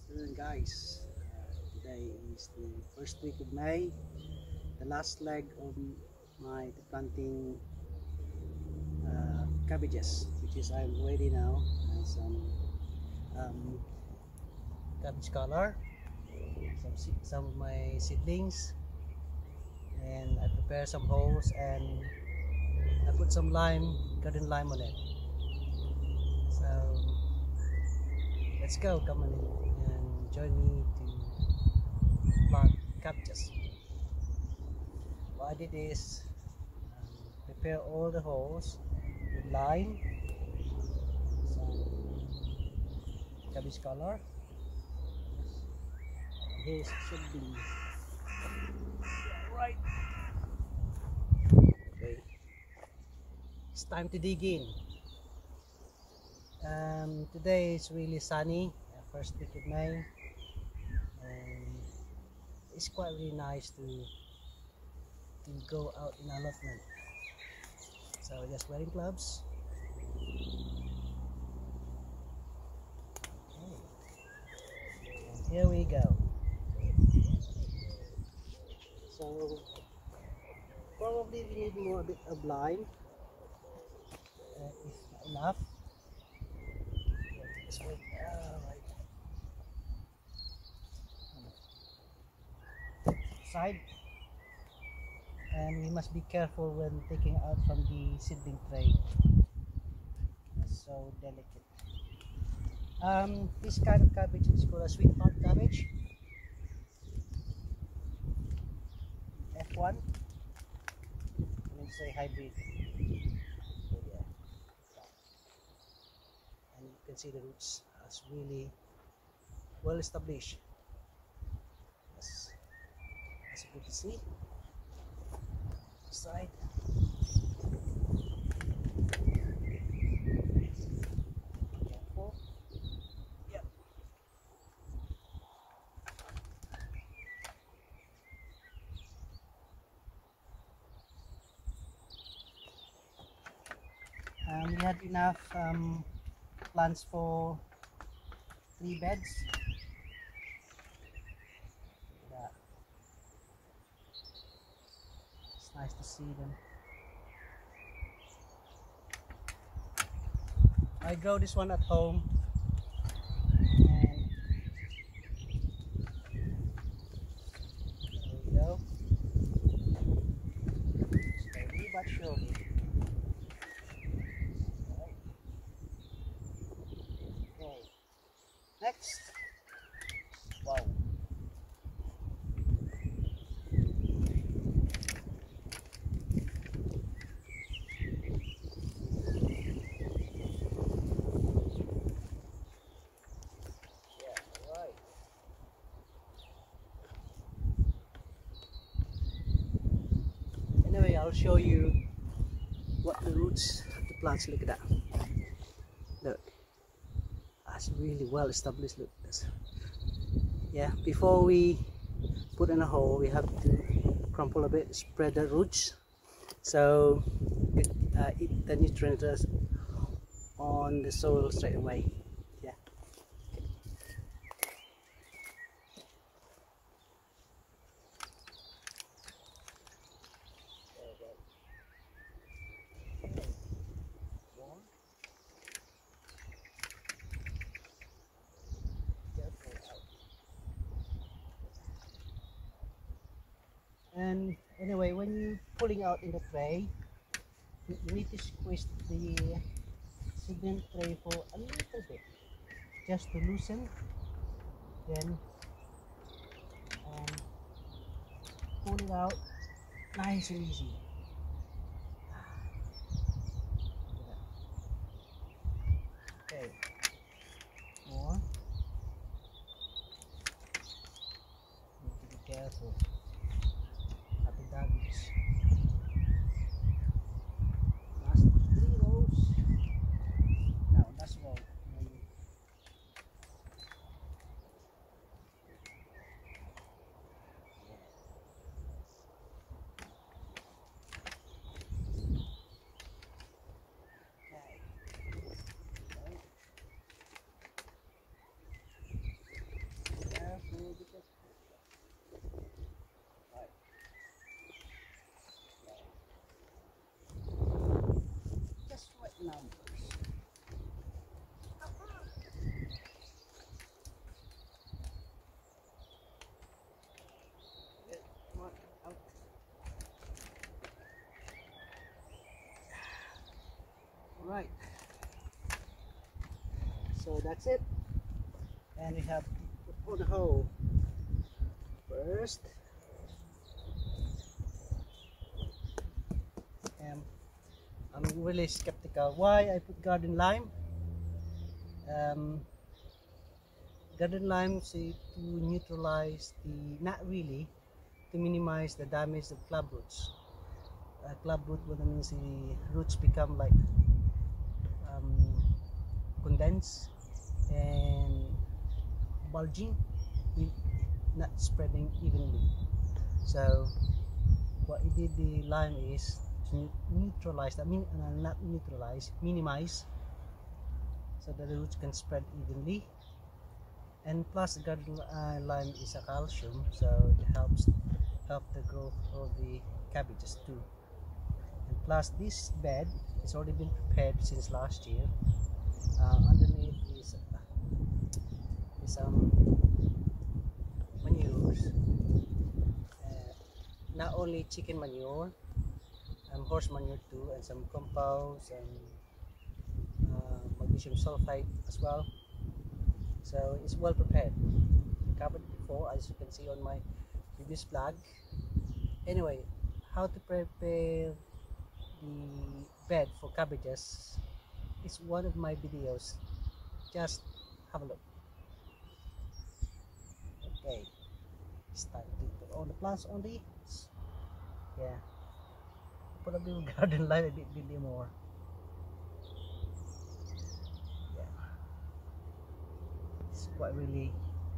afternoon, guys. Today is the first week of May, the last leg of my planting cabbages, which is I'm ready now. And some um, cabbage color, some of my seedlings, and I prepare some holes and I put some garden lime on it. So let's go, come on in and join me to plant cabbages. What I did is prepare all the holes with lime, some cabbage color. Here should be right. Okay, it's time to dig in. Today is really sunny, first week of May, and it's quite really nice to go out in allotment. So just wearing gloves. Okay. And here we go. So probably we need more, a bit of lime, if not enough. This way. Side, and we must be careful when taking out from the seedling tray. It's so delicate. This kind of cabbage is called a sweetheart cabbage, F1. And it's a hybrid. So yeah, and you can see the roots as really well established. As you can see, side. Careful. Yep. We had enough plants for 3 beds. Yeah. It's nice to see them. I grow this one at home, and there we go. Slowly but surely. Right. Okay. Next. Wow. Anyway, I'll show you what the roots of the plants look at that. Look, that's really well established. Look at this. Yeah, before we put in a hole, we have to crumple a bit, spread the roots, so eat the nutrients on the soil straight away. Yeah. And anyway, when you're pulling out in the tray, you need to squeeze the seedling tray for a little bit, just to loosen. Then pull it out nice and easy. Okay, more. Need to be careful. Cabbages. Last 3 rows. No, last row. Right, so that's it, and we have to put the hole first. I'm really skeptical why I put garden lime. Garden lime say to neutralize the, not really, to minimize the damage of club roots. Club root, what I mean is the roots become like condensed and bulging, not spreading evenly. So what it did, the lime, is to neutralize that, not neutralize, minimize, so that the roots can spread evenly. And plus the garden lime is a calcium, so it help the growth of the cabbages too. And plus this bed has already been prepared since last year. Underneath is manures, not only chicken manure, horse manure too, and some compost and magnesium sulfate as well. So it's well prepared, covered before, as you can see on my previous vlog. Anyway, how to prepare the bed for cabbages is one of my videos. Just have a look. Okay, it's time to put all the plants on the, yeah, put a little garden lime a bit more. Yeah, it's quite really.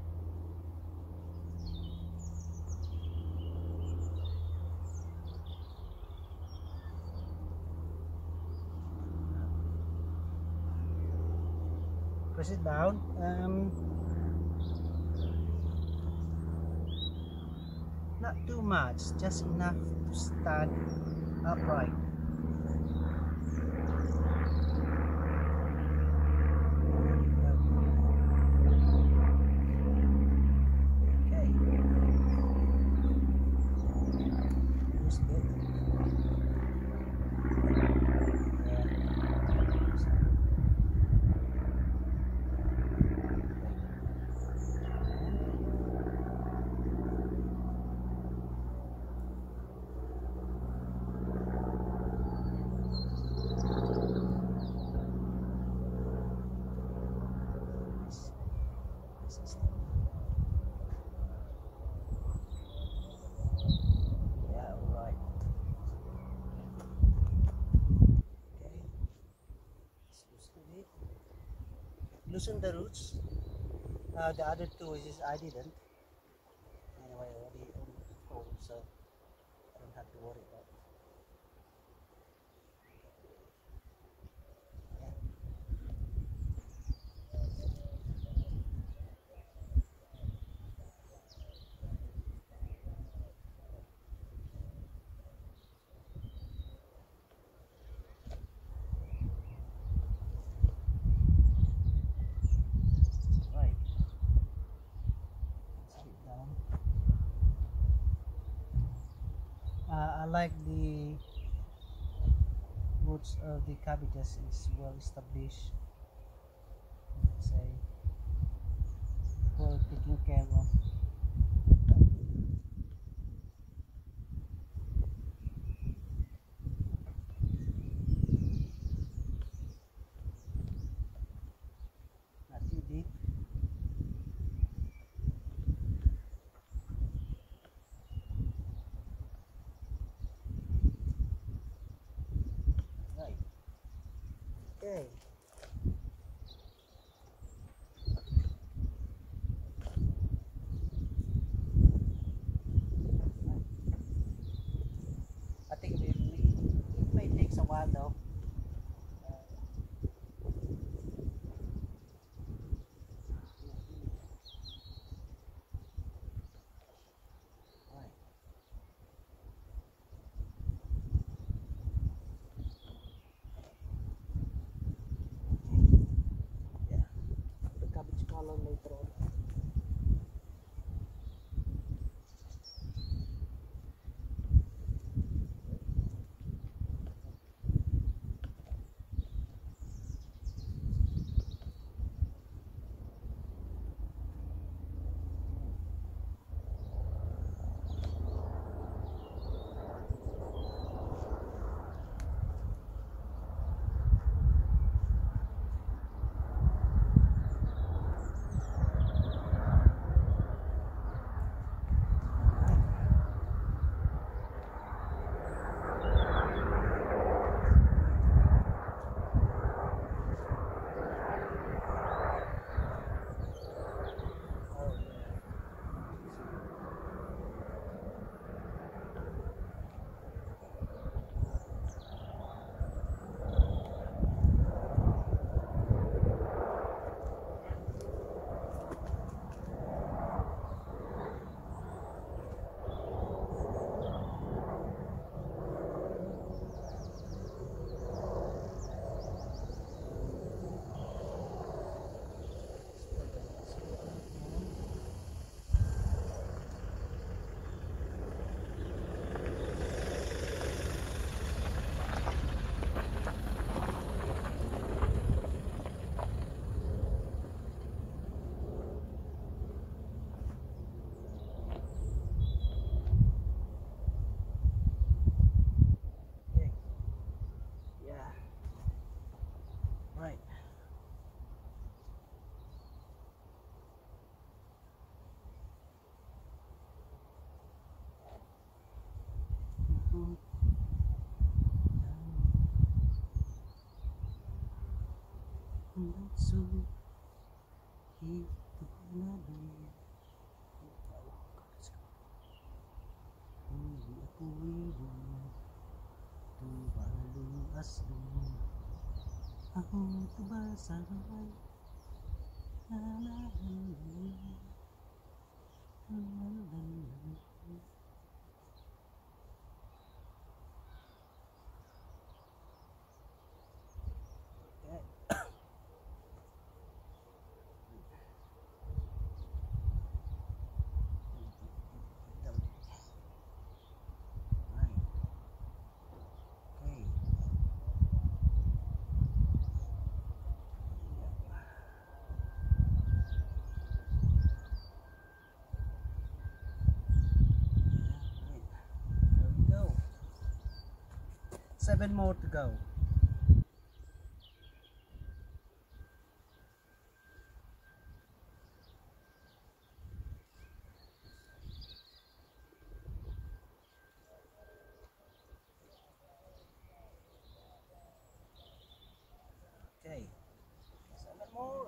Press it down. Not too much, just enough to stand upright. Okay. Looks good. Loosen the roots. The other two is I didn't. Anyway, already cold, so I don't have to worry about it. Right. Let's sit down. I like the roots of the cabbages is well established. Let's say well taken care of. Not too deep. Right. Okay. I think it may take a while though. Right. Yeah. The cabbage color later on. 7 more to go. Okay, 7 more.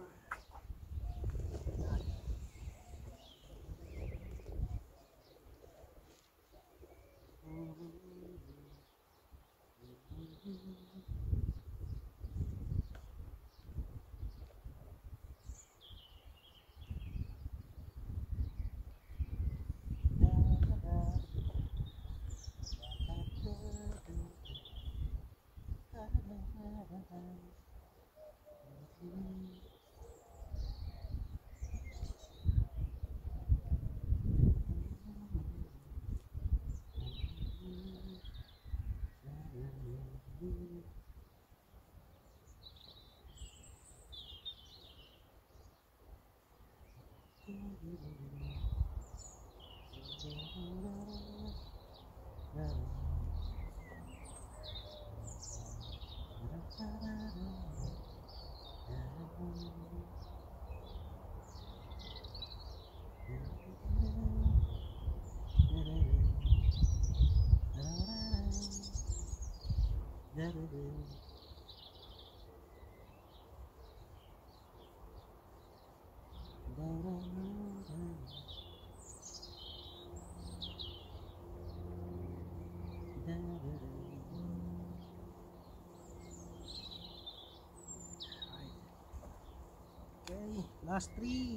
Okay, last 3.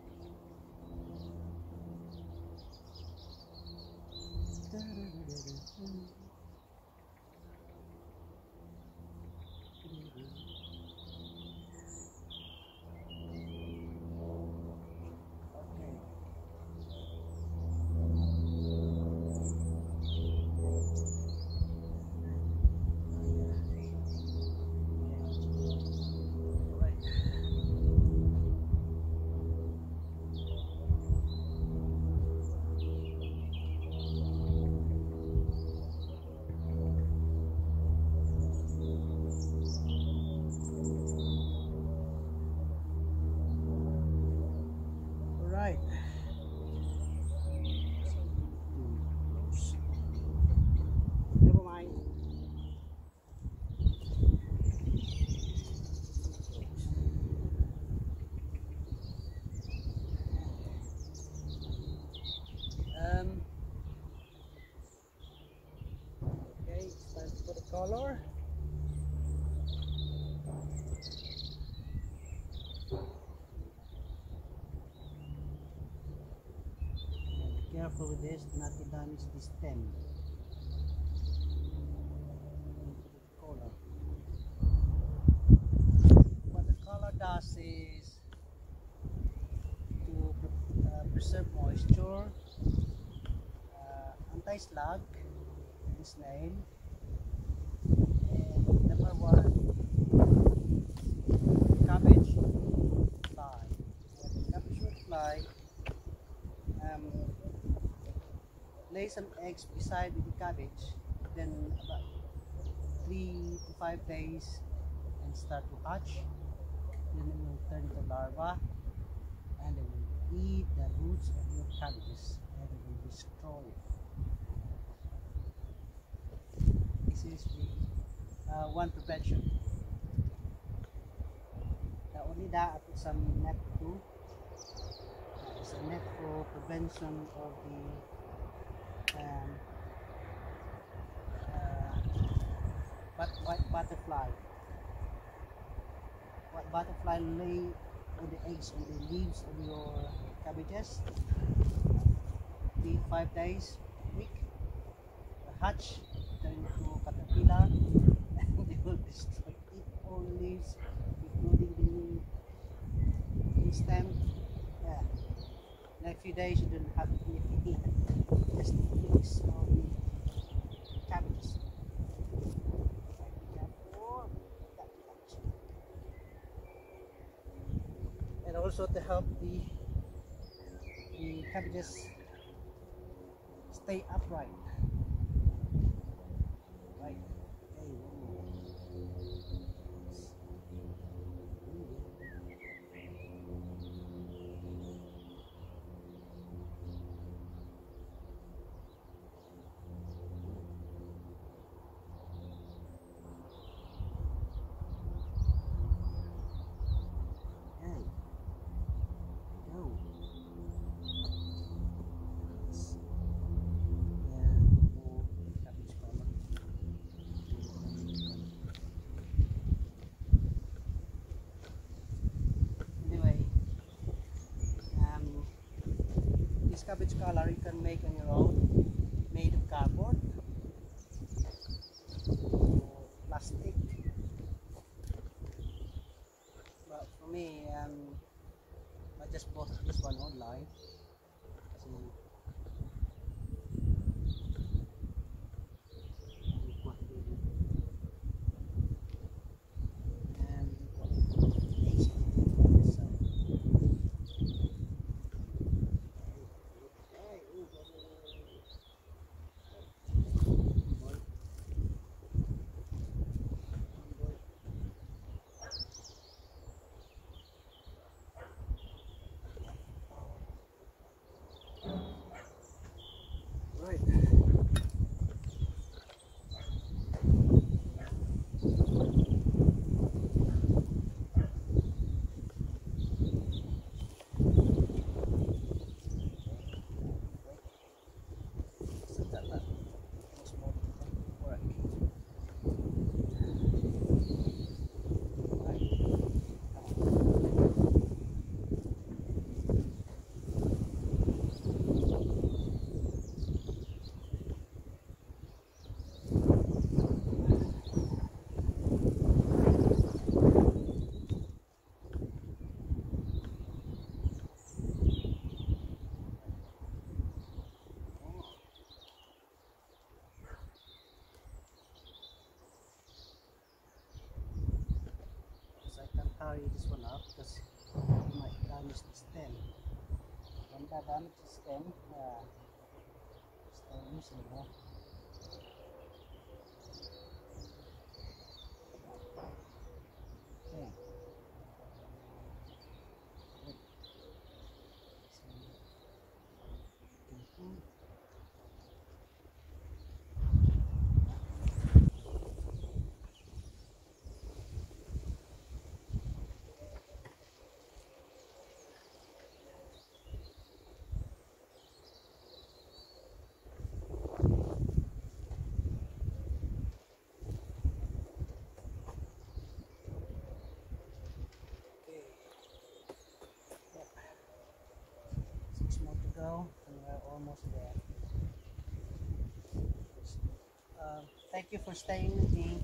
Right. Never mind. Okay, it's time to put the color. Be careful with this, not to damage the stem. Color. What the color does is to preserve moisture, anti-slug and snail, and number 1, cabbage fly. When the cabbage fly lay some eggs beside the cabbage, then about 3 to 5 days and start to hatch. Then it will turn to larva, and they will eat the roots of your cabbages and they will destroy it. This is the one prevention. Not only that, I put some net too. It's a net for prevention of the white butterfly. White butterfly lay all the eggs on the leaves of your cabbages. 5 days a week. The hatch turn into caterpillar and they will destroy all the leaves, including the stem. Yeah. In a few days you don't have anything, just the mix of the cabbages. And also to help the cabbages stay upright. Right. Cabbage color you can make on your own, made of cardboard or plastic. But for me, I just bought this one online. Carry this one up because you might damage the stem. When that damage the stem, stay usable. Okay. More to go and we're almost there. Thank you for staying with me.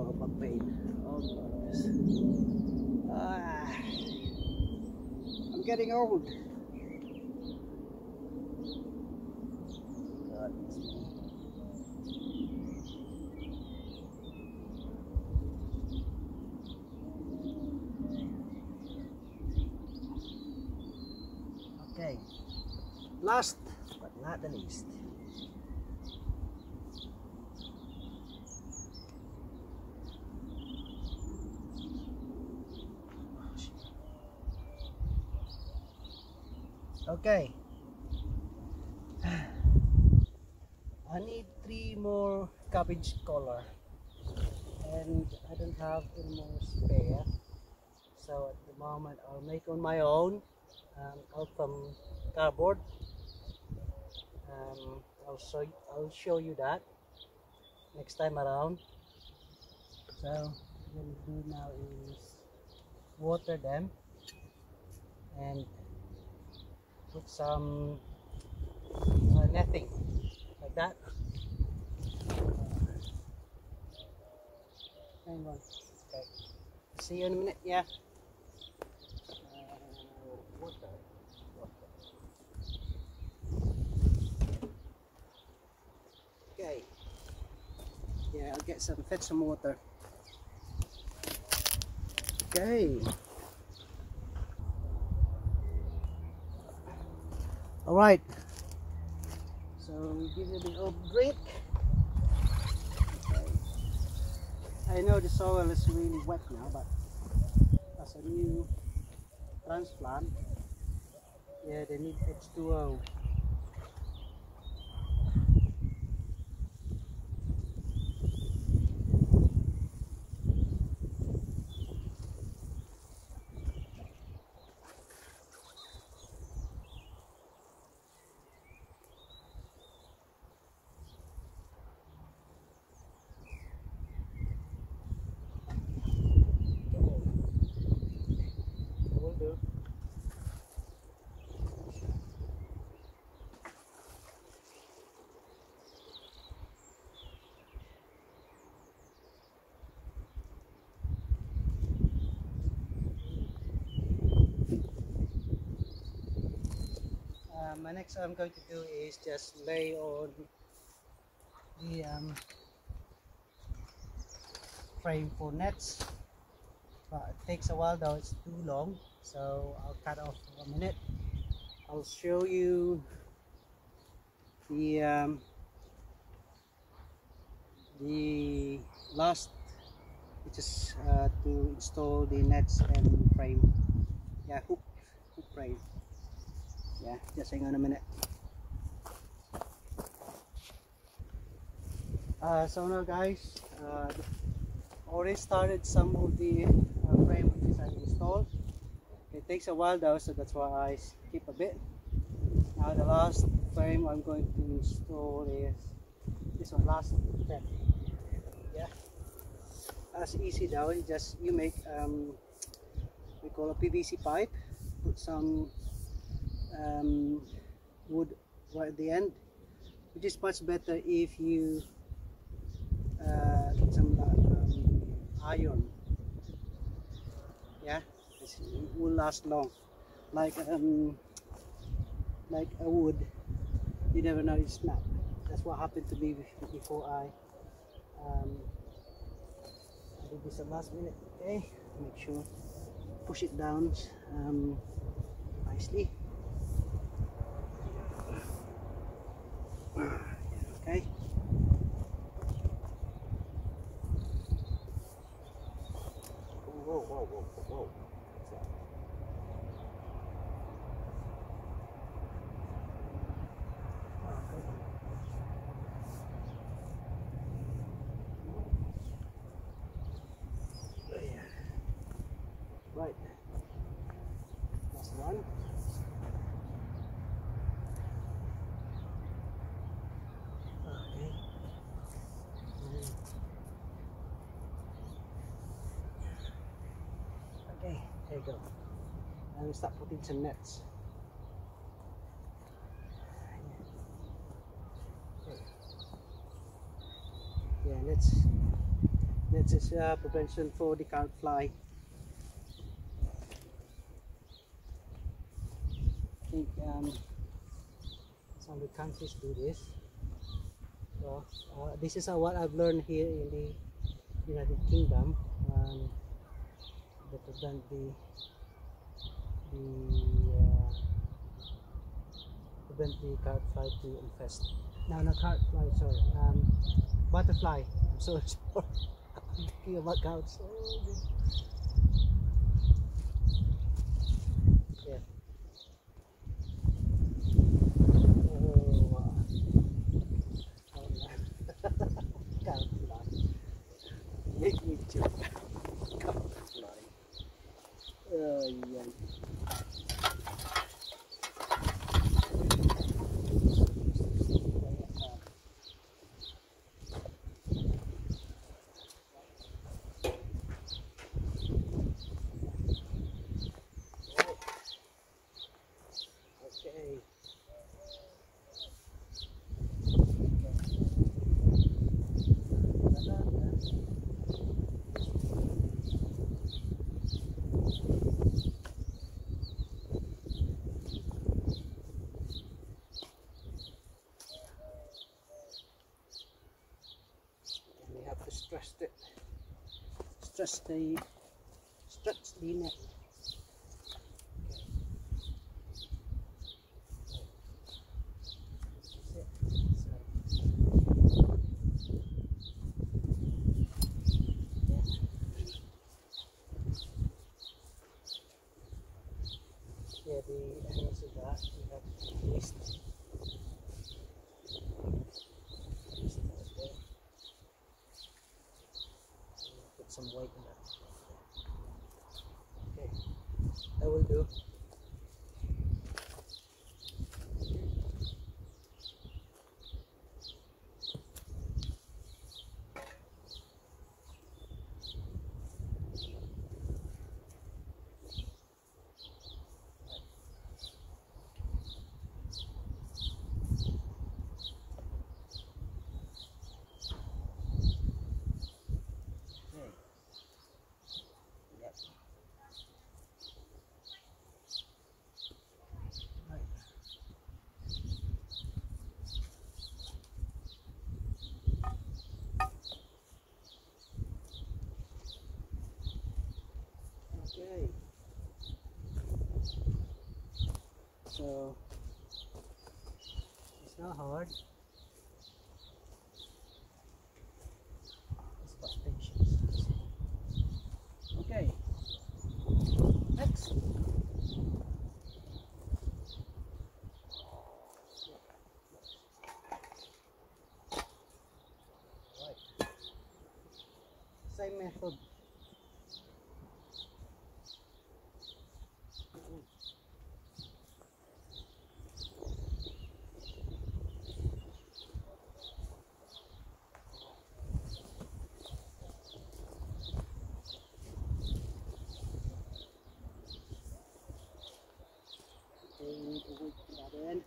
Oh, back pain. Oh goodness. I'm getting old. Goodness me. Okay. Last but not the least. Okay. I need 3 more cabbage color, and I don't have any more spare. So at the moment I'll make on my own out from cardboard. I'll show you that next time around. So what I'm going to do now is water them and put some netting like that. Hang on. Okay. See you in a minute. Yeah. Water. Okay. Yeah, I'll fetch some water. Okay. All right. So we give it a bit of drink. Okay. I know the soil is really wet now, but as a new transplant, yeah, they need H2O. Will do. My next I'm going to do is just lay on the frame for nets, but it takes a while though, it's too long, so I'll cut off for a minute. I'll show you the last, which is to install the nets and frame. Yeah, hook frame. Yeah, just hang on a minute. So now guys, already started some of the frame which I installed. It takes a while though, so that's why I skip a bit. Now the last frame I'm going to install is this one, last step. Yeah, that's easy though. You make we call a PVC pipe, put some wood right at the end, which is much better if you get some iron. Yeah, it will last long. Like a wood, you never know, it's snap. That's what happened to me before I did this at last minute. Okay, make sure push it down nicely. Okay. Whoa. Right. Last one. Okay. Okay, there you go. And we start putting some nets. Okay. Yeah, let's This is prevention for the carrot fly. I think some of the countries do this. So this is what I've learned here in the United Kingdom. They prevent the carrot fly to infest. No, not carrot fly. Sorry, butterfly. I'm so sorry. I'm thinking about carrots. Oh, yeah. Oh, wow. Oh, yeah. Carrot fly. Make me joke. Carrot fly. Yeah. Okay. We have to stretch the net. Yeah, the ends of that we have to twist. Put some weight in that. Okay, that will do. Okay, so it's not hard, it's about patience. Okay, next. Right, same method. We need to wait for that end.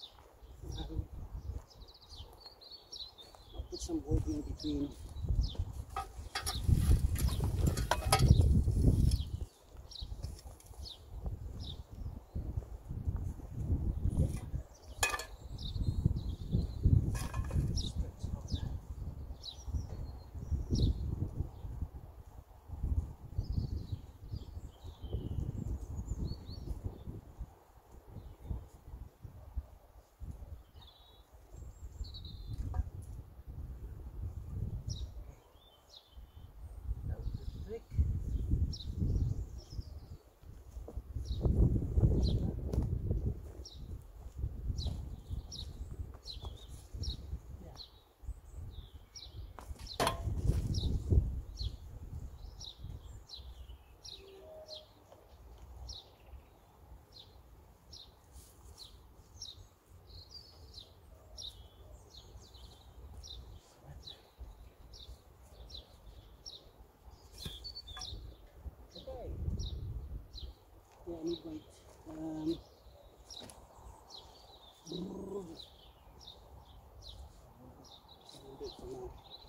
Put some wood in between for now.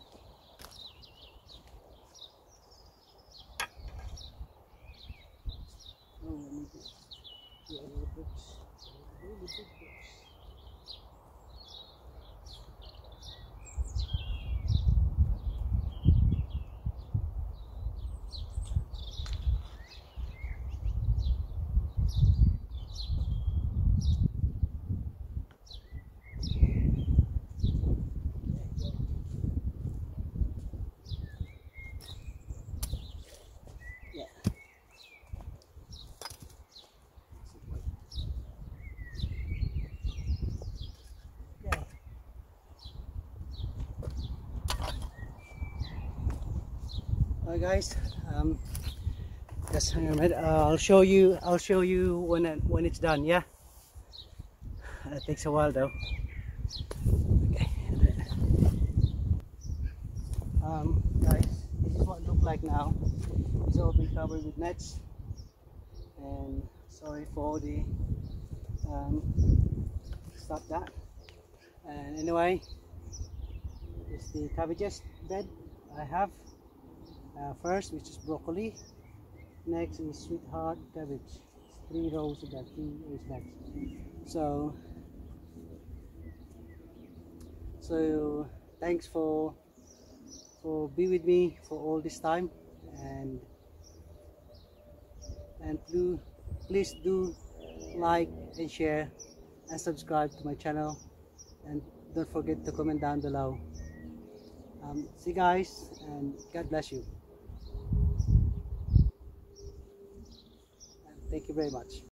Oh, I need to do a little bit. Really big books. Alright guys, just hang on a minute. I'll show you when it's done. Yeah, it takes a while though. Okay. Guys, this is what it looks like now. It's all been covered with nets, and sorry for the stop that. And anyway, it's the cabbages bed I have. First, which is broccoli. Next is sweetheart cabbage. It's 3 rows of that, 3 rows back. So thanks for being with me for all this time, and please do like and share and subscribe to my channel, and don't forget to comment down below. See you guys, and God bless you. Thank you very much.